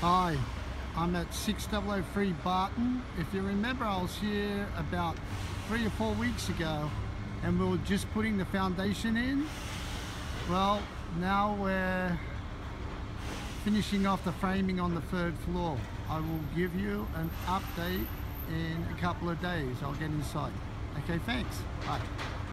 Hi, I'm at 6003 Barton. If you remember, I was here about 3 or 4 weeks ago and we were just putting the foundation in. Well, now we're finishing off the framing on the 3rd floor. I will give you an update in a couple of days. I'll get inside. Okay, thanks. Bye.